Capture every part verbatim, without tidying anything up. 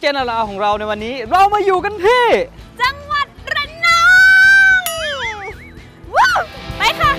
เจนอาราของเราในวันนี้เรามาอยู่กันที่จังหวัดระนองว้าวไปค่ะ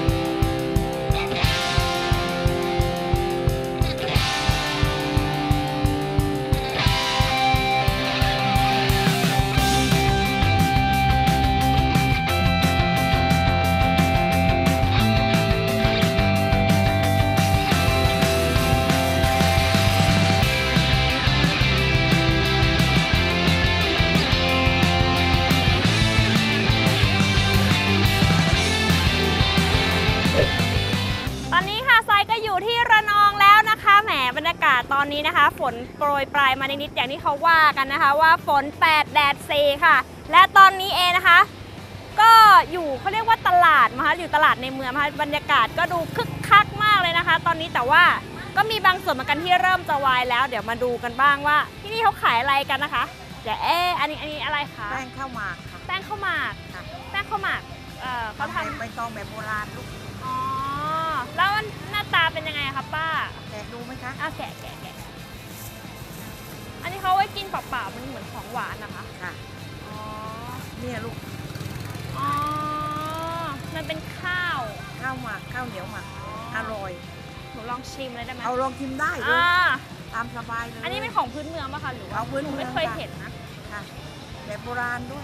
บรรยากาศตอนนี้นะคะฝนโปรยปลายมานิดๆอย่างที่เขาว่ากันนะคะว่าฝนแปดแดดสี่ค่ะและตอนนี้เองนะคะก็อยู่เขาเรียกว่าตลาดนะคะอยู่ตลาดในเมืองนะคะบรรยากาศก็ดูคึกคักมากเลยนะคะตอนนี้แต่ว่าก็มีบางส่วนเหมือนกันที่เริ่มจะวายแล้วเดี๋ยวมาดูกันบ้างว่าที่นี่เขาขายอะไรกันนะคะเดี๋ยวเอ๊ะอันนี้อันนี้อะไรคะแป้งข้าวหมากค่ะแป้งข้าวหมากแป้งข้าวหมากเอ่อเขาทำใบตองแบบโบราณลูกอ๋อแล้วหน้าตาเป็นยังไงคะป้าแกะดูไหมคะอ่ะแกะแกะแกะอันนี้เขาไว้กินเปล่าๆมันเหมือนของหวานนะคะค่ะอ๋อเนี่ยลูกอ๋อมันเป็นข้าวข้าวหมักข้าวเหนียวหมักอร่อยหนูลองชิมเลยได้ไหมเอาลองชิมได้เลยตามสบายเลยอันนี้เป็นของพื้นเมืองป่ะคะหรือว่าหนูไม่เคยเห็นนะค่ะแบบโบราณด้วย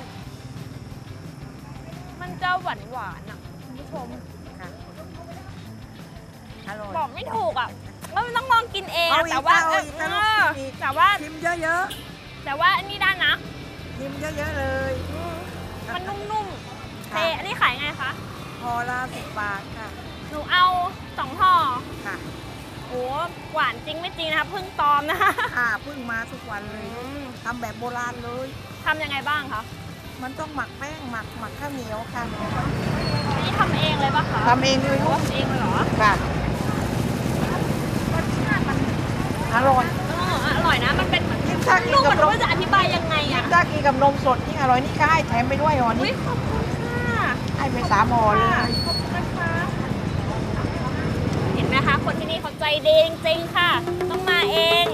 มันจะหวานหวานอ่ะคุณผู้ชมค่ะอร่อยบอกไม่ถูกอ่ะว่ามันต้องลองกินเองแต่ว่าแต่ว่าชิมเยอะๆแต่ว่าอันนี้ได้นะชิมเยอะๆเลยมันนุ่มๆเทอันนี้ขายไงคะห่อละสิบบาทค่ะหนูเอาสองห่อค่ะโอ้หวานจริงไม่จริงนะคะพึ่งตอมนะคะค่ะพึ่งมาทุกวันเลยทำแบบโบราณเลยทำยังไงบ้างคะมันต้องหมักแป้งหมักหมักข้าวเหนียวค่ะอันนี้ทำเองเลยป่ะคะทำเองเลยทำเองเลยเหรอค่ะรสชาติมันอร่อยอร่อยนะมันเป็นเหมือนนุ่มเหมือนว่าจะอธิบายยังไงอะถ้ากินกับนมสดยิ่งอร่อยนี่ก็ให้แถมไปด้วยห่อนี้ขอบคุณค่ะให้ไปสามห่อเลยขอบคุณนะคะเห็นไหมคะคนที่นี่เขาใจดีจริงๆค่ะต้องมาเอง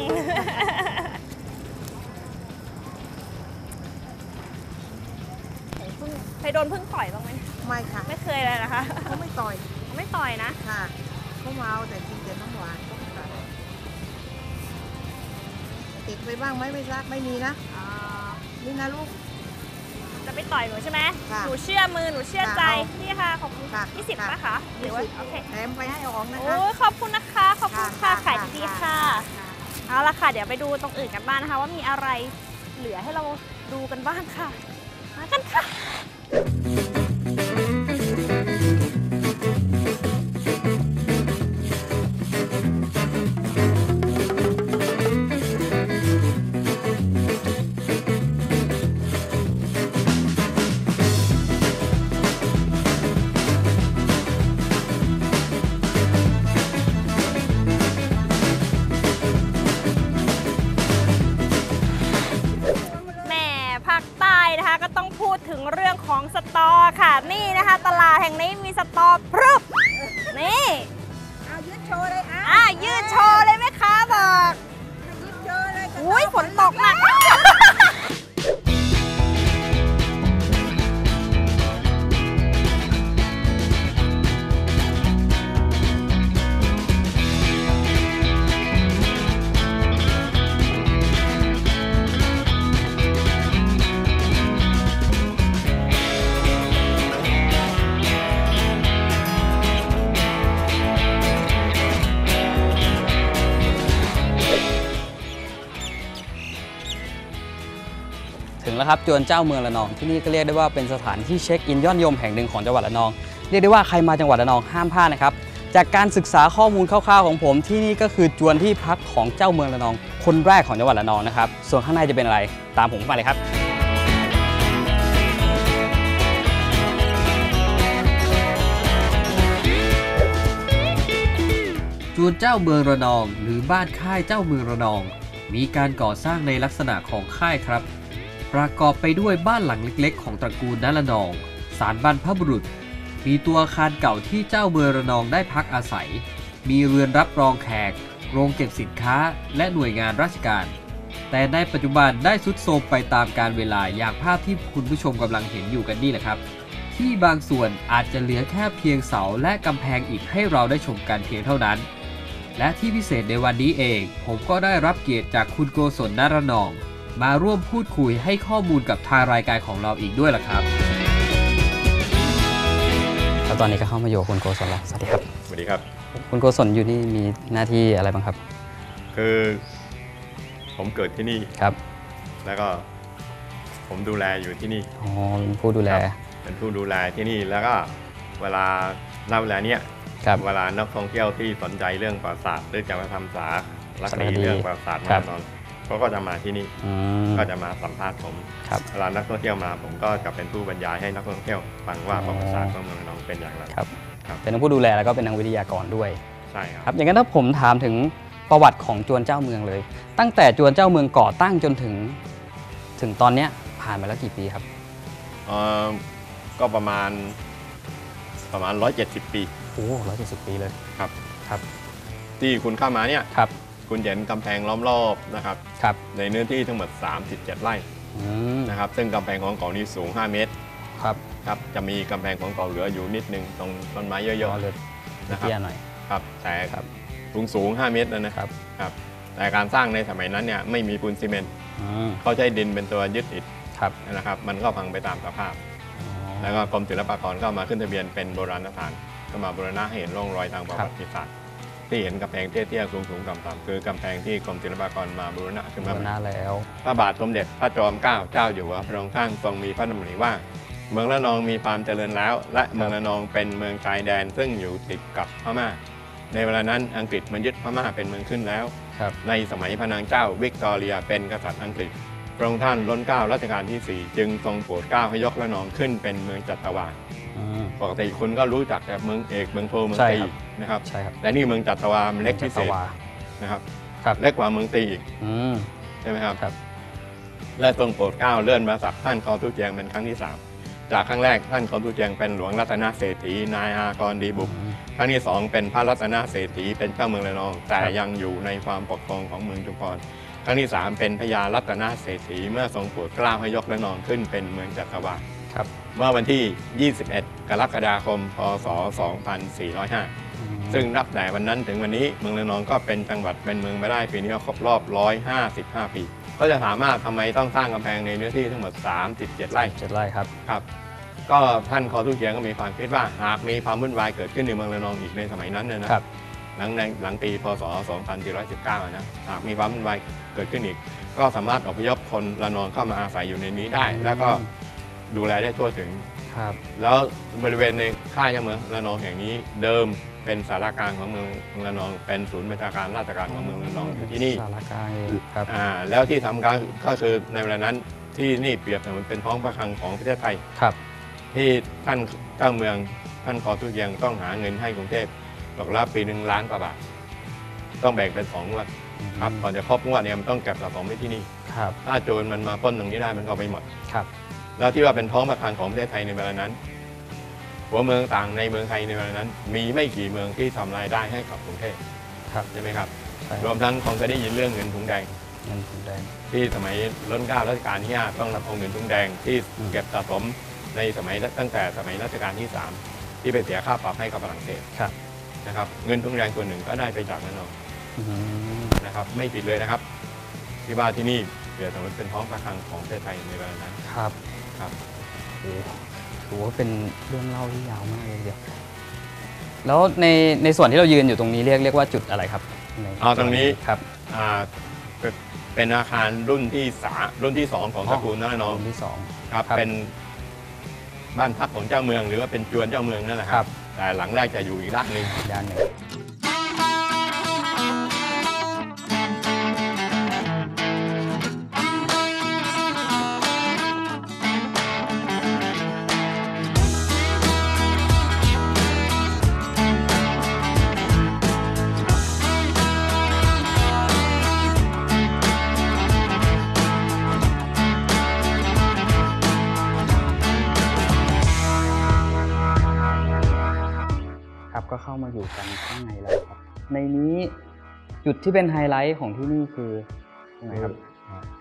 เคยโดนพึ่งต่อยบ้างไหมไม่ค่ะไม่เคยเลยนะคะเขาไม่ต่อยไม่ต่อยนะค่ะเขาเมาแต่กินแต่น้ำหวานติดไปบ้างไหมไม่ทราบไม่มีนะนี่นะลูกจะไปต่อยหนูใช่ไหมหนูเชื่อมือหนูเชื่อใจนี่ค่ะขอบคุณค่ะยี่สิบป่ะคะหรือว่าโอเคแถมไปให้ออกนะคะโอ้ขอบคุณนะคะขอบคุณค่ะขายดีๆค่ะเอาละค่ะเดี๋ยวไปดูตรงอื่นกันบ้างนะคะว่ามีอะไรเหลือให้เราดูกันบ้างค่ะมากันค่ะก็ต้องพูดถึงเรื่องของสตอค่ะนี่นะคะตลาดแห่งนี้มีสตอพรึบนี่เอายืดโชว์เลยอ่ะยืดโชว์เลยไหมคะบอกยืดโชว์เลยอุ้ยฝนตกหนักถึงแล้วครับจวนเจ้าเมืองระนองที่นี่ก็เรียกได้ว่าเป็นสถานที่เช็คอินยอดนิยมแห่งหนึ่งของจังหวัดระนองเรียกได้ว่าใครมาจังหวัดระนองห้ามพลาดนะครับจากการศึกษาข้อมูลคร่าวๆของผมที่นี่ก็คือจวนที่พักของเจ้าเมืองระนองคนแรกของจังหวัดระนองนะครับส่วนข้างในจะเป็นอะไรตามผมมาเลยครับจวนเจ้าเมืองระนองหรือบ้านค่ายเจ้าเมืองระนองมีการก่อสร้างในลักษณะของค่ายครับประกอบไปด้วยบ้านหลังเล็กๆของตระกูลณระนองศาลบรรพบุรุษมีตัวอาคารเก่าที่เจ้าเมืองระนองได้พักอาศัยมีเรือนรับรองแขกโรงเก็บสินค้าและหน่วยงานราชการแต่ในปัจจุบันได้ทรุดโทรมไปตามกาลเวลาอย่างภาพที่คุณผู้ชมกำลังเห็นอยู่กันนี่แหละครับที่บางส่วนอาจจะเหลือแค่เพียงเสาและกำแพงอิฐให้เราได้ชมกันเพียงเท่านั้นและที่พิเศษในวันนี้เองผมก็ได้รับเกียรติจากคุณโกศล ณ ระนองมาร่วมพูดคุยให้ข้อมูลกับทางรายการของเราอีกด้วยล่ะครับแล้วตอนนี้ก็เข้ามาอยู่กับคุณโกศลแล้วสวัสดีครับสวัสดีครับคุณโกศลอยู่นี่มีหน้าที่อะไรบ้างครับคือผมเกิดที่นี่ครับแล้วก็ผมดูแลอยู่ที่นี่อ๋อเป็นผู้ดูแลเป็นผู้ดูแลที่นี่แล้วก็เวลาณเวลาเนี้ยเวลานักท่องเที่ยวที่สนใจเรื่องประวัติศาสตร์หรือจะมาทำสารคดีเรื่องประวัติศาสตร์มาตอนเขาก็จะมาที่นี่ก็จะมาสัมภาษณ์ผมเวลานักท่องเที่ยวมาผมก็จะเป็นผู้บรรยายให้นักท่องเที่ยวฟังว่าประวัติศาสตร์ของเมืองระนองเป็นอย่างไรครับเป็นทั้งผู้ดูแลแล้วก็เป็นนักวิทยากรด้วยใช่ครับอย่างนั้นถ้าผมถามถึงประวัติของจวนเจ้าเมืองเลยตั้งแต่จวนเจ้าเมืองก่อตั้งจนถึงถึงตอนเนี้ยผ่านมาแล้วกี่ปีครับเออก็ประมาณประมาณร้อยเจ็ดสิบปีโอ้ร้อยเจ็ดสิบปีเลยครับครับที่คุณเข้ามาเนี่ยครับคุณเห็นกำแพงล้อมรอบนะครับครับในเนื้อที่ทั้งหมดสามสิบเจ็ดไร่นะครับซึ่งกำแพงของเก่านี้สูงห้าเมตรครับครับจะมีกำแพงของเก่าเหลืออยู่นิดนึงตรงต้นไม้เยอะๆเลยนะครับหน่อยครับแต่สูงสูงห้าเมตรนะครับครับแต่การสร้างในสมัยนั้นเนี่ยไม่มีปูนซีเมนต์เขาใช้ดินเป็นตัวยึดอิฐนะครับมันก็พังไปตามสภาพแล้วก็กรมศิลปากรก็มาขึ้นทะเบียนเป็นโบราณสถานก็มาบูรณะให้เห็นร่องรอยทางประวัติศาสตร์ที่เห็นกำแพงเตี้ยๆสูงๆต่ำๆคือกำแพงที่กรมศิลปากรมาบูรณะขึ้นมาบูรณะแล้วพระบาทสมเด็จพระจอมเกล้าเจ้าอยู่หัวพระองค์ท่านทรงมีพระดำริว่าเมืองระนองมีความเจริญแล้วและเมืองระนองเป็นเมืองชายแดนซึ่งอยู่ติดกับพม่าในเวลานั้นอังกฤษมันยึดพม่าเป็นเมืองขึ้นแล้วในสมัยพระนางเจ้าวิกตอเรียเป็นกษัตริย์อังกฤษพระองค์ท่านล้นเกล้ารัชกาลที่สี่จึงทรงโปรดเกล้าให้ยกระนองขึ้นเป็นเมืองจัตวาปกติคุณก็รู้จักแต่เมืองเอกเมืองโทเมืองตีนะครับแต่นี่เมืองจัตวาเล็กพิเศษนะครับเล็กกว่าเมืองตีอีกใช่ไหมครับและทรงโปรดเกล้าเลื่อนมาสักท่านคอตุเจียงเป็นครั้งที่สามจากครั้งแรกท่านคอตุเจียงเป็นหลวงรัตนเศรษฐีนายอากรดีบุกครั้งที่สองเป็นพระรัตนเศรษฐีเป็นเจ้าเมืองระนองแต่ยังอยู่ในความปกครองของเมืองชุมพรครั้งที่สามเป็นพญารัตนเศรษฐีเมื่อทรงโปรดเกล้าให้ยกระนองขึ้นเป็นเมืองจัตวาเมื่อวันที่ ยี่สิบเอ็ด กรกฎาคม พ.ศ. สองพันสี่ร้อยห้า ซึ่งนับแต่วันนั้นถึงวันนี้เมืองระนองก็เป็นจังหวัดเป็นเมืองไม่ได้ปีนี้ครบรอบหนึ่งร้อยห้าสิบห้าปีก็จะถามว่าทำไมต้องสร้างกำแพงในเนื้อที่ทั้งหมดสามสิบเจ็ดไร่เจ็ดไร่ครับครับก็ท่านคอตุเจียงก็มีความคิดว่าหากมีความวุ่นวายเกิดขึ้นในเมืองระนองอีกในสมัยนั้นเนี่ยนะครับหลังหลังปีพ.ศ. สองพันสี่ร้อยสิบเก้านะหากมีความวุ่นวายเกิดขึ้นอีกก็สามารถอพยพคนระนองเข้ามาอาศัยอยู่ในนี้ได้แล้วก็ดูแลได้ทั่วถึงแล้วบริเวณในค่ายเมืองระนองแห่งนี้เดิมเป็นสารกลางของเมืองระนองเป็นศูนย์บัญชาการราชการของเมืองระนองอยู่ที่นี่สารกลางครับอ่าแล้วที่ทำการก็คือในเวลานั้นที่นี่เปรียบเหมือนเป็นท้องพระคลังของประเทศไทยครับที่ท่านเจ้าเมืองท่านคอตุเจียงต้องหาเงินให้กรุงเทพตกรับปีหนึ่งล้านกว่าบาทต้องแบ่งเป็นสองงวดครับก่อนจะครบงวดเนี่ยมันต้องเก็บสะสมไว้ที่นี่ถ้าโจรมันมาปล้นตรงนี้ได้มันก็ไปหมดครับแล้วที่ว่าเป็นท้องพระคลังของประเทศไทยในเวลานั้นหัวเมืองต่างในเมืองไทยในเวลานั้นมีไม่กี่เมืองที่ทำรายได้ให้กับกรุงเทพใช่ไหมครับรวมทั้งคงจะได้ยินเรื่องเงินถุงแดงเงินถุงแดงที่สมัยรัชกาลรัชกาลที่ห้าต้องรับเอาเงินถุงแดงที่เก็บสะสมในสมัยตั้งแต่สมัยรัชกาลที่สามที่ไปเสียค่าปรับให้กับฝรั่งเศสนะครับเงินถุงแดงส่วนหนึ่งก็ได้ไปจากระนองนะครับไม่ผิดเลยนะครับที่ว่าที่นี่เปรียบเสมือนเป็นท้องพระคลังของประเทศไทยในเวลานั้นครับครับโอ้ถือว่าเป็นเรื่องเล่าที่ยาวมากเลยเดียวแล้วในในส่วนที่เรายืนอยู่ตรงนี้เรียกเรียกว่าจุดอะไรครับอ๋อตรงนี้ครับอ่าเป็นอาคารรุ่นที่สามรุ่นที่สองของตระกูลระนองรุ่นที่สองครับเป็นบ้านพักของเจ้าเมืองหรือว่าเป็นจวนเจ้าเมืองนั่นแหละครับแต่หลังแรกจะอยู่อีกด้านหนึ่งด้านหนึ่งก็เข้ามาอยู่กันข้างในแล้วครับในนี้จุดที่เป็นไฮไลท์ของที่นี่คือยังไงครับ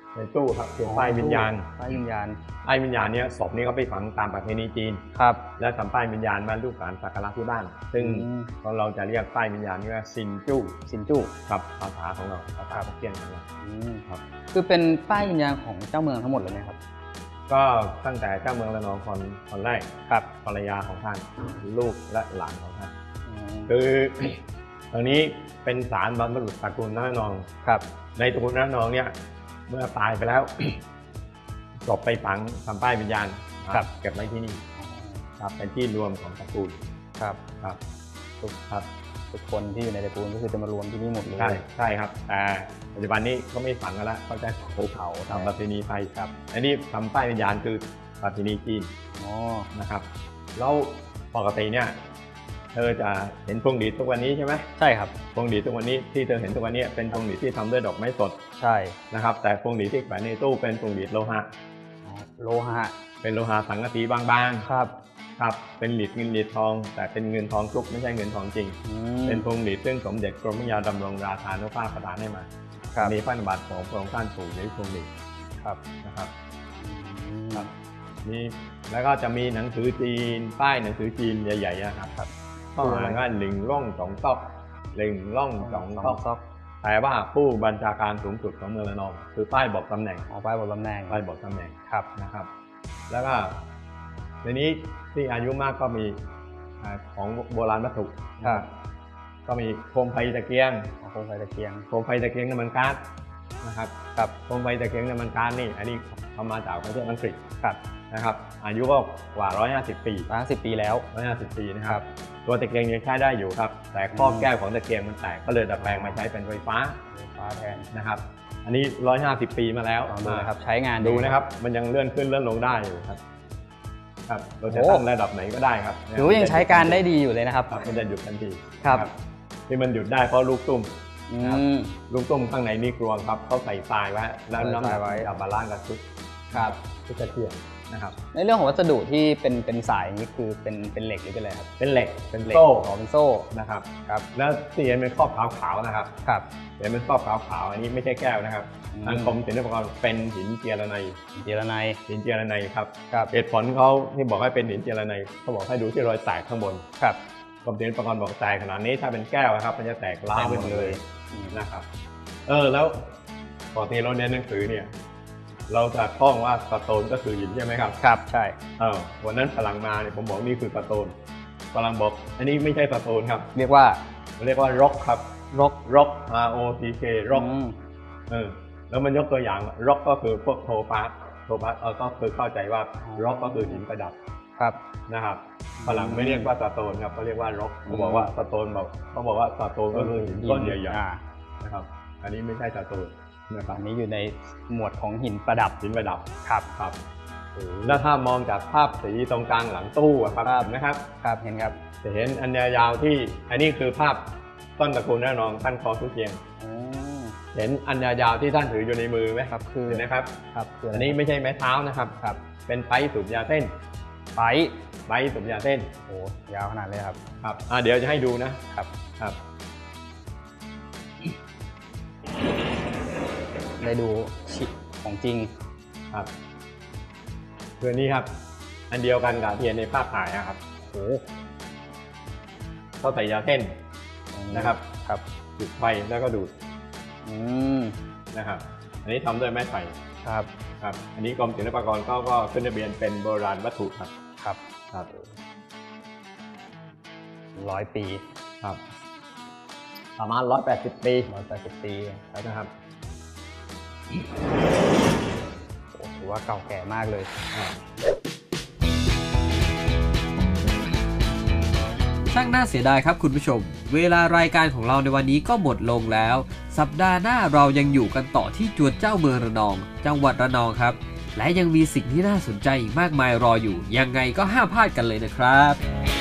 ในตู้ครับคือป้ายวิญญาณป้ายวิญญาณป้ายวิญญาณเนี้ยศพนี้เขาไปฝังตามประเพณีจีนครับและทำป้ายวิญญาณมาลูกหลานสักการะที่บ้าน ซึ่งอืมเราจะเรียกป้ายวิญญาณนี้ว่าซินจู้สินจู้ครับภาษาของเราภาษาฮกเกี้ยนของเราอืมครับคือเป็นป้ายวิญญาณของเจ้าเมืองทั้งหมดเลยไหมครับก็ตั้งแต่เจ้าเมืองระนองคนคนแรกครับภรรยาของท่านลูกและหลานของท่านอืมคือ ตรงนี้เป็นศาลบรรพบุรุษตระกูลระนองครับในตระกูลระนองเนี่ยเมื่อตายไปแล้ว ศพไปฝังทำป้ายวิญญาณครับเก็บไว้ที่นี่ครับเป็นที่รวมของตระกูลครับครับทุกครับทุกคนที่อยู่ในตระกูลก็คือจะมารวมที่นี่หมดเลยใช่ใช่ครับ แต่ปัจจุบันนี้เขาไม่ฝังกันแล้วเขาจะเผาเผาครับทำประเพณีไทยครับ อันนี้ทำป้ายวิญญาณคือประเพณีจีนอ๋อนะครับแล้วปกติเนี่ยเธอจะเห็นพวงหรีดทุกวันนี้ใช่ไหมใช่ครับพวงหรีดทุกวันนี้ที่เธอเห็นทุกวันนี้เป็นพวงหรีดที่ทำด้วยดอกไม้สดใช่นะครับแต่พวงหรีดที่แขวนในตู้เป็นพวงหรีดโลหะอ๋อโลหะเป็นโลหะสังกะสีบางครับๆครับเป็นหรีดเงินหรีดทอง แต่เป็นเงินทองคลุกไม่ใช่เงินทองจริงอืมเป็นพวงหรีดซึ่งสมเด็จกรมพระยาดำรงราชานุภาพประทานให้มาครับมีพระนามบัตรของพระองค์ท่านปู่ในพวงหรีดครับนะครับอืมครับ นี่แล้วก็จะมีหนังสือจีนป้ายหนังสือจีนใหญ่ๆนะครับครับก็อ่านว่าหนึ่งร่องสองตอกหนึ่งร่องสองสตออง กซอกแต่ว่าผู้บัญชาการสูงสุดของเมืองระนองคือป้ายบอกตำแหน่งเอาป้ายบนตำแหน่งป้ายบอกตำแหน่งครับนะครับ แล้วก็ในนี้ที่อายุมากก็มีอ่าของโบราณวัตถุครับก็มีโคมไฟตะเกียงเอาโคมไฟตะเกียงโคมไฟตะเกียงน้ำมันก๊าซนะครับครับโคมไฟตะเกียงน้ำมันก๊าซนี่อันนี้ทำมาจากประเทศอังกฤษครับนะครับ อายุก็กว่า หนึ่งร้อยห้าสิบ ปีร้อยสิบปีแล้วหนึ่งร้อยห้าสิบ ปีนะคครัรับบตัวตะเกียงยังใช้ได้อยู่ครับ แต่ครอบอืมแก้วของตะเกียงมันแตกก็เลยดัดแปลงมาใช้เป็นไฟฟ้าไฟฟ้าแทนนะครับ อันนี้ หนึ่งร้อยห้าสิบ ปีมาแล้วลองดูนะครับ ใช้งานดูนะครับ มันยังเลื่อนขึ้นเลื่อนลงได้อยู่ครับ ครับเราจะโอ้ตั้งระดับไหนก็ได้ครับถือว่ายังใช้การได้ดีอยู่เลยนะครับครับมันจะหยุดทันทีครับที่มันหยุดได้เพราะลูกตุ้มอืครับมลูกตุ้มข้างในนี่กรวงครับเขาใส่ทรายไว้แล้วน้ำหนักใส่ทรายไว้จะบาลานซ์กับชุดครับชุดตะเกียงนะครับในเรื่องของวัสดุที่เป็นเป็นสายนี้คือเป็นเป็นเหล็กหรือเป็นอะไรครับเป็นเหล็กเป็นเหล็กโซ่อ๋อเป็นโซ่นะครับครับแล้วที่เห็นเป็นครอบขาวๆนะครับครับเห็นเป็นครอบขาวๆอันนี้ไม่ใช่แก้วนะครับอืมทางกรมศิลปากรเป็นหินเจียระไนเจรไนหินเจียระไนครับครับเหตุผลเขาที่บอกให้เป็นหินเจียระไนเขาบอกให้ดูที่รอยแตกข้างบนครับกรมศิลปากรบอกแตกขนาดนี้ถ้าเป็นแก้วนะครับมันจะแตกล้าวไปหมดเลยอืมนะครับเออแล้วปกติเราเรียนหนังสือเนี่ยเราจะท่องว่าสโตนก็คือหินใช่ไหมครับครับใช่เออวันนั้นฝรั่งมาเนี่ยผมบอกนี่คือสโตนฝรั่งบอกอันนี้ไม่ใช่สโตนครับเรียกว่าเรียกว่าร็อกครับร็อกร็อก R O C K ร็อกอืมเออแล้วมันยกตัวอย่างร็อกก็คือพวกโทปาสโทปาสเออก็คือเข้าใจว่าร็อกก็คือหินประดับครับนะครับฝรั่งไม่เรียกว่าสโตนครับเขาเรียกว่าร็อกเขาบอกว่าสโตนบอกเขาบอกว่าสโตนก็คือหินก้อนใหญ่อ่าๆนะครับอันนี้ไม่ใช่สโตนนะครับอันนี้อยู่ในหมวดของหินประดับหินประดับครับครับแล้วถ้ามองจากภาพสีตรงกลางหลังตู้อะครับครับเห็นไหมครับครับเห็นครับจะเห็นอันยาวๆที่อันนี้คือภาพต้นตระกูลแน่นอนท่านคอทุเจียงอืมเห็นอันยาวๆที่ท่านถืออยู่ในมือไหมครับคือเห็นไหมครับครับคืออัอันนี้ไม่ใช่ไม้เท้านะครับครับเป็นไปสูบยาเส้นไปไปสูบยาเส้นโอ้ยาวขนาดเลยครับครับอ่าเดี๋ยวจะให้ดูนะครับ ครับได้ดูชิของจริงครับคือนี้ครับ อันเดียวกันกับที่เห็นในภาพถ่ายนะครับโอ้เขาใส่ยาเส้นนะครับครับจุดไฟแล้วก็ดูดอืมนะครับ อันนี้ทำด้วยไม้ไผ่ครับครับ อันนี้กรมศิลปากรเขาก็ขึ้นทะเบียนเป็นโบราณวัตถุครับครับครับร้อยปีครับ ประมาณร้อยแปดสิบปีร้อยแปดสิบปีนะครับโอ้ถือว่าเก่าแก่มากเลยช่างน่าเสียดายครับคุณผู้ชม เวลารายการของเราในวันนี้ก็หมดลงแล้ว สัปดาห์หน้าเรายังอยู่กันต่อที่จวนเจ้าเมืองระนอง จังหวัดระนองครับ และยังมีสิ่งที่น่าสนใจอีกมากมายรออยู่ ยังไงก็ห้ามพลาดกันเลยนะครับ